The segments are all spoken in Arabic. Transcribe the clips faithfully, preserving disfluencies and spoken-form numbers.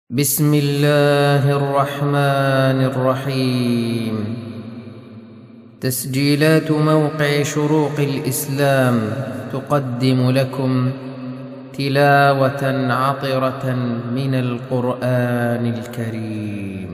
بسم الله الرحمن الرحيم. تسجيلات موقع شروق الإسلام تقدم لكم تلاوة عطرة من القرآن الكريم.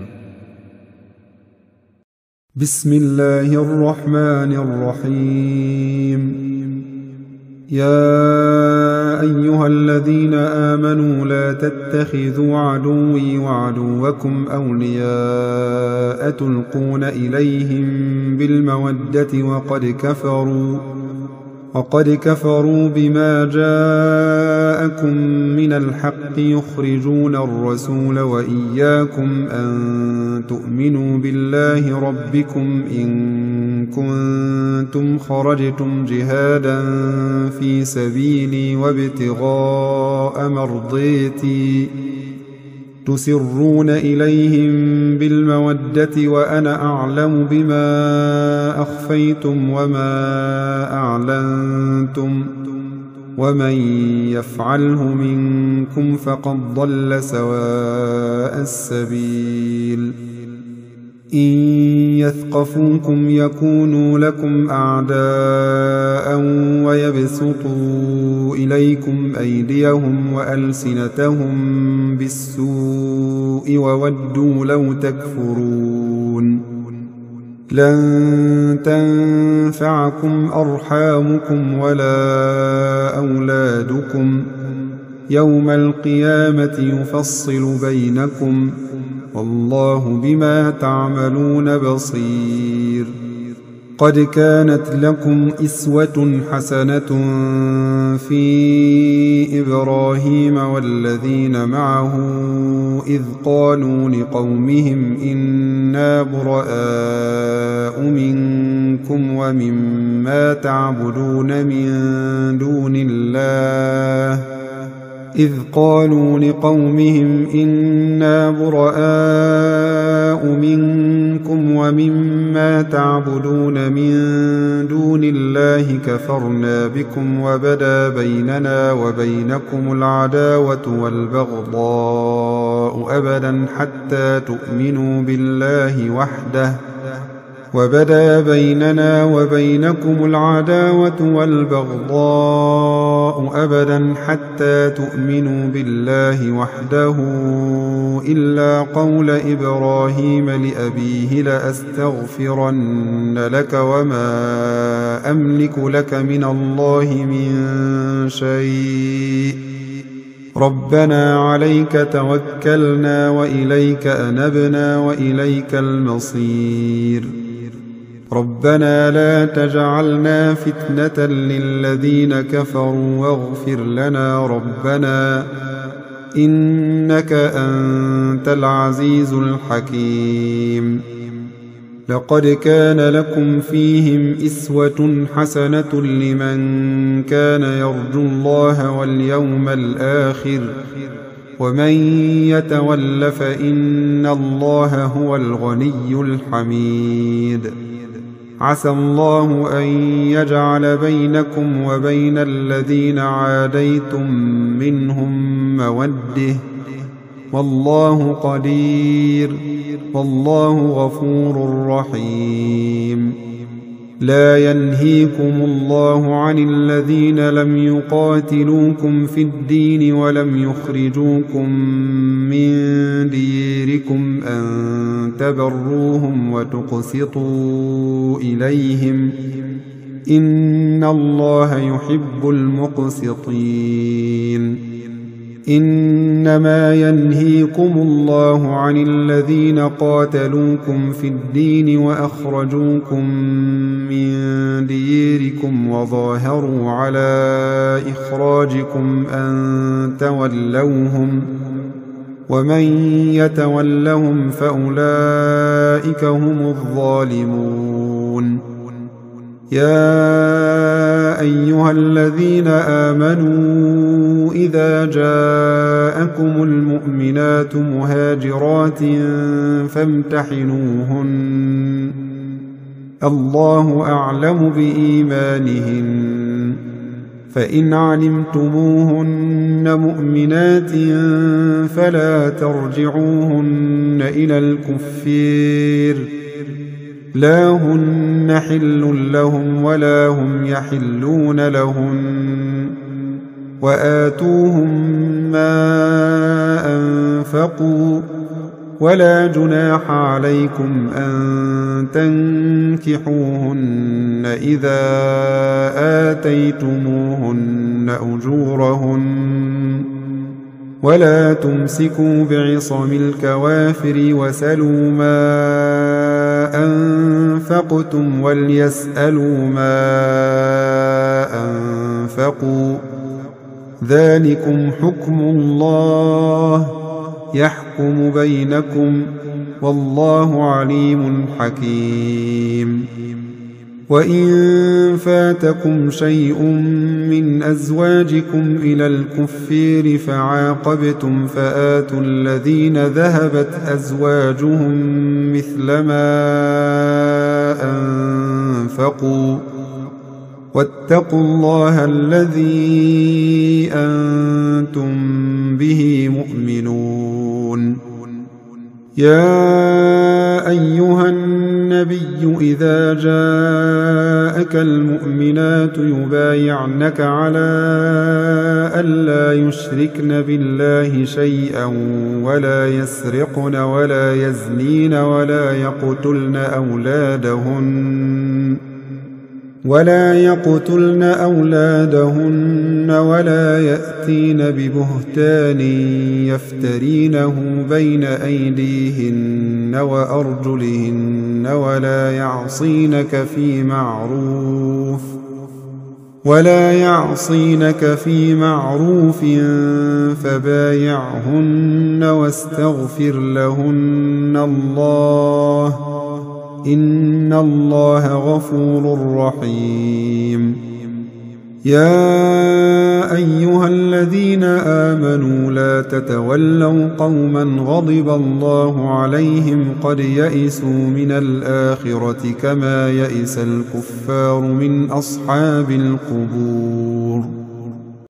بسم الله الرحمن الرحيم. يا أيها الذين آمنوا لا تتخذوا عدوي وعدوكم أولياء تلقون إليهم بالمودة وقد كفروا وقد كفروا بما جاءكم من الحق يخرجون الرسول وإياكم أن تؤمنوا بالله ربكم إن كنتم خرجتم جهادا في سبيلي وابتغاء مرضيتي تسرون إليهم بالمودة وأنا أعلم بما أخفيتم وما أعلنتم ومن يفعله منكم فقد ضل سواء السبيل. إن يثقفوكم يكونوا لكم أعداء ويبسطوا إليكم أيديهم وألسنتهم بالسوء وودوا لو تكفرون. لن تنفعكم أرحامكم ولا أولادكم يوم القيامة يفصل بينكم والله بما تعملون بصير. قد كانت لكم أسوة حسنة في إبراهيم والذين معه إذ قالوا لقومهم إنا براء منكم ومما تعبدون من دون الله إذ قالوا لقومهم إنا براء منكم ومما تعبدون من دون الله كفرنا بكم وبدا بيننا وبينكم العداوة والبغضاء أبدا حتى تؤمنوا بالله وحده وبدا بيننا وبينكم العداوة والبغضاء أبدا حتى تؤمنوا بالله وحده إلا قول إبراهيم لأبيه لأستغفرن لك وما أملك لك من الله من شيء ربنا عليك توكلنا وإليك أنبنا وإليك المصير. ربنا لا تجعلنا فتنة للذين كفروا واغفر لنا ربنا إنك أنت العزيز الحكيم. لقد كان لكم فيهم أسوة حسنة لمن كان يرجو الله واليوم الآخر ومن يتول فإن الله هو الغني الحميد. عسى الله أن يجعل بينكم وبين الذين عاديتم منهم مودة والله قدير والله غفور رحيم. لا ينهيكم الله عن الذين لم يقاتلوكم في الدين ولم يخرجوكم من ديركم أن تبروهم وتقسطوا إليهم إن الله يحب المقسطين. إنما ينهيكم الله عن الذين قاتلوكم في الدين وأخرجوكم من ديركم وظاهروا على إخراجكم أن تولوهم ومن يتولهم فأولئك هم الظالمون. يا أيها الذين آمنوا إذا جاءكم المؤمنات مهاجرات فامتحنوهن الله أعلم بإيمانهن فإن علمتموهن مؤمنات فلا ترجعوهن إلى الكفار لا هن حل لهم ولا هم يحلون لهن وآتوهم ما أنفقوا ولا جناح عليكم أن تنكحوهن إذا آتيتموهن أجورهن ولا تمسكوا بعصم الكوافر وسلوا ما أنفقتم وليسألوا ما أنفقوا ذلكم حكم الله يحكم بينكم والله عليم حكيم وإن فاتكم شيء من أزواجكم إلى الكفار فعاقبتم فآتوا الذين ذهبت أزواجهم مثل ما أنفقوا واتقوا الله الذي أنتم به مؤمنون يا أيها النبي إذا جاءك المؤمنات يبايعنك على ألا يشركن بالله شيئا ولا يسرقن ولا يزنين ولا يقتلن أولادهن ولا يقتلن أولادهن ولا يأتين ببهتان يفترينه بين أيديهن وأرجلهن ولا يعصينك في معروف ولا يعصينك في معروف فبايعهن واستغفر لهن الله إن الله غفور رحيم يا أيها الذين آمنوا لا تتولوا قوما غضب الله عليهم قد يئسوا من الآخرة كما يئس الكفار من أصحاب القبور